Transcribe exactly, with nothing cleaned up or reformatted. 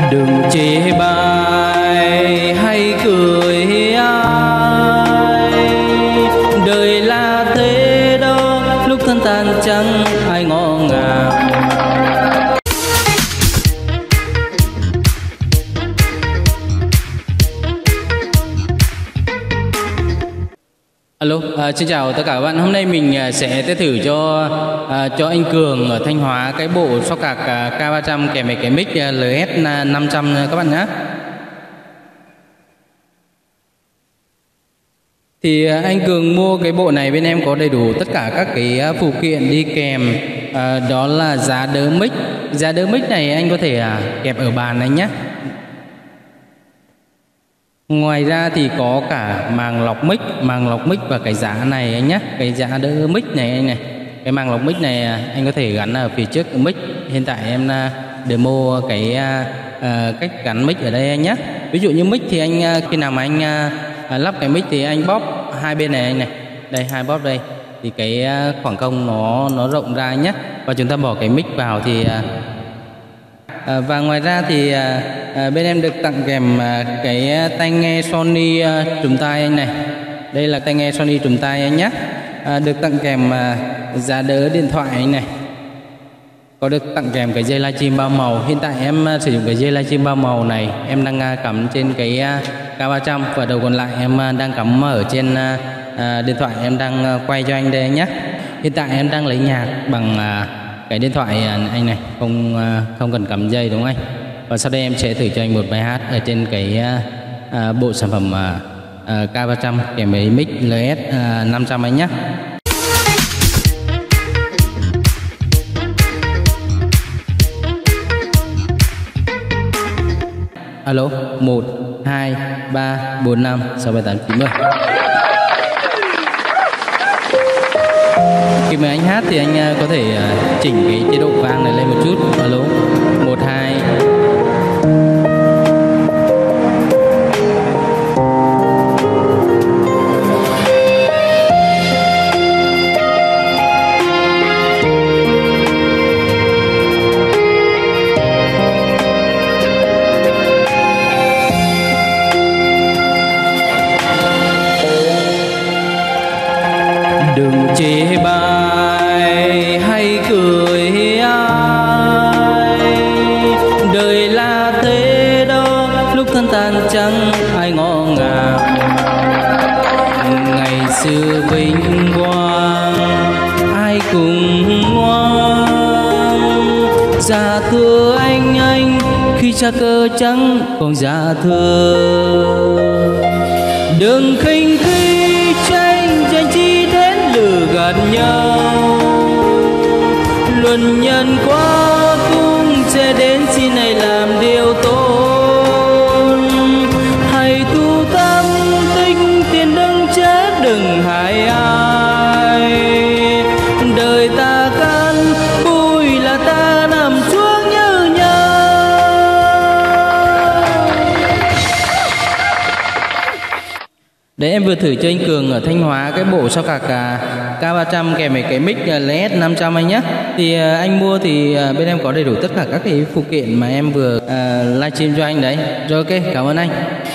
Đừng chê bai hay cười ai, đời là thế đó, lúc thân tàn chẳng ai ngọ ngàng. Alo, à, xin chào tất cả các bạn. Hôm nay mình sẽ test thử cho à, cho anh Cường ở Thanh Hóa cái bộ sóc cạc à, K ba trăm kèm với cái mic L S năm trăm các bạn nhé. Thì à, anh Cường mua cái bộ này bên em có đầy đủ tất cả các cái phụ kiện đi kèm, à, đó là giá đỡ mic. Giá đỡ mic này anh có thể à, kẹp ở bàn anh nhé. Ngoài ra thì có cả màng lọc mic, màng lọc mic và cái giá này anh nhé, cái giá đỡ mic này anh này. Cái màng lọc mic này anh có thể gắn ở phía trước mic. Hiện tại em demo cái uh, cách gắn mic ở đây anh nhé. Ví dụ như mic thì anh khi nào mà anh uh, lắp cái mic thì anh bóp hai bên này anh này. Đây, hai bóp đây thì cái khoảng công nó nó rộng ra nhé. Và chúng ta bỏ cái mic vào thì uh, À, và ngoài ra thì à, à, bên em được tặng kèm à, cái tai nghe Sony à, trùm tai anh này. Đây là tai nghe Sony trùm tai anh nhé. À, được tặng kèm à, giá đỡ điện thoại anh này. Có được tặng kèm cái dây livestream bao màu. Hiện tại em à, sử dụng cái dây livestream bao màu này em đang à, cắm trên cái à, K ba trăm, và đầu còn lại em à, đang cắm ở trên à, à, điện thoại em đang à, quay cho anh đây anh nhé. Hiện tại em đang lấy nhạc bằng à, cái điện thoại anh này, không không cần cắm dây đúng không anh? Và sau đây em sẽ thử cho anh một bài hát ở trên cái à, bộ sản phẩm à, à, K ba trăm kèm với mic L S à, năm trăm anh nhé. Alo, một, hai, ba, bốn, năm, sáu, bảy, tám, chín, mười. Khi mà anh hát thì anh có thể chỉnh cái chế độ vang này lên một chút. Alo, một, hai. Đừng chê bai hay cười ai, đời là thế đó, lúc thân tàn chẳng ai ngọ ngàng. Ngày xưa vinh quang ai cùng ngoan, già thưa anh anh khi cha cơ chẳng còn già thưa. Đừng khinh khi tranh tranh chi đến lừa gạt nhau, luân nhân quá cũng sẽ đến, xin hãy làm điều tốt. Hãy tu tâm tích tiền đừng chết, đừng hại ai. Đời ta căn vui là ta nằm xuống như nhau. Đấy, em vừa thử cho anh Cường ở Thanh Hóa cái bộ sóc cạc K ba trăm kèm với cái mic L S năm trăm anh nhé. Thì anh mua thì bên em có đầy đủ tất cả các cái phụ kiện mà em vừa uh, livestream cho anh đấy. Rồi, ok, cảm ơn anh.